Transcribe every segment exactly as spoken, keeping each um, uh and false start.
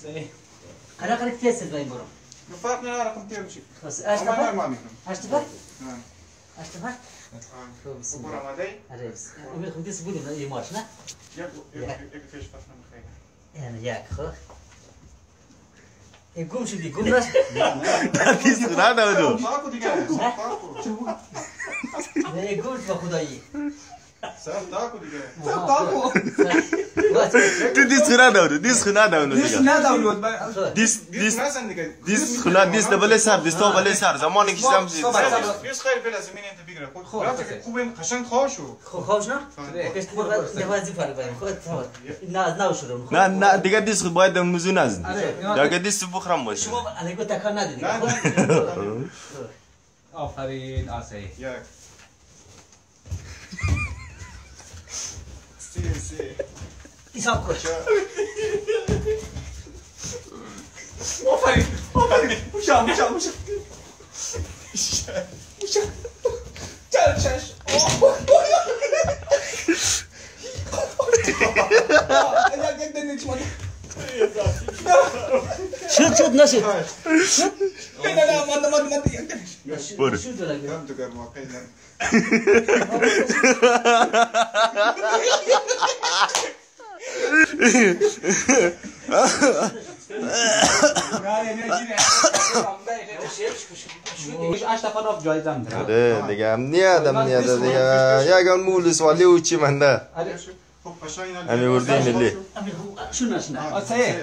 خلينا خليك تيسر باين برو فرق نداره رقم تير بشي بس اش ما تفر ما ميكم اش تفر نعم اش تفر وبرا ما داي عرفت امي خدي سبودي من اي مارش نا يك يك فيش فرق من خير يعني ياك خو يقوم شو يقوم ناس Dati sunada udah. تاكو ديجا تاكو يقول بخداي سر تاكو ديجا تاكو Tu dis sunada udah, dis sunada udah. Dis nada ولود Dis ديس dis مثلا ديجا dis sunada dis da bale sar, dis to bale sar. Zaman ki sam dis. ديس خير بلا زمين انت بيقرا خو خوبين قشنگ خوشو خو خوشنا كيش تبغى دفازي فرق باين خو تفوت نا نا وشرو Na na diga dis باید muzunaz. Diga dis bukhram باشه. شو انا قلت لك انا دي آفرین آسی ياك سي سي حساب كوش آفرین آفرین مشا مشا مشا مشا چل چش یک دنی چمان شوت شوت نشوت نه نه نه ماند ماند ماند برو. شوت ولا كم تقر ما قينا اش طرف جایزم داره Ada diga amni adam ni ada diga ya gan mulis wali uchi manda. خب قشنگ Ami urdi milli. امي هو شو نشنا آسی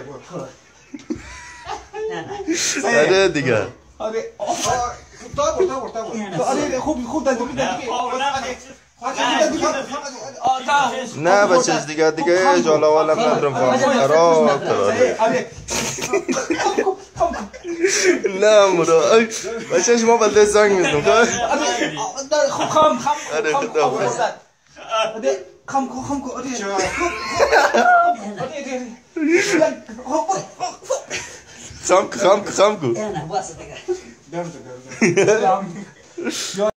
Ada diga. آره طابور طابور طابور آره خوب خوب دادی دادی Na bachas diga diga jala wala madram fa. Kharab tarare. آره Na muro. Bachas ma balde zang mizum. خوب خام خام آره، خام خدا خام حافظ. آره خام خام آره Kham kham kham ku. انا واسطه دم تقر آره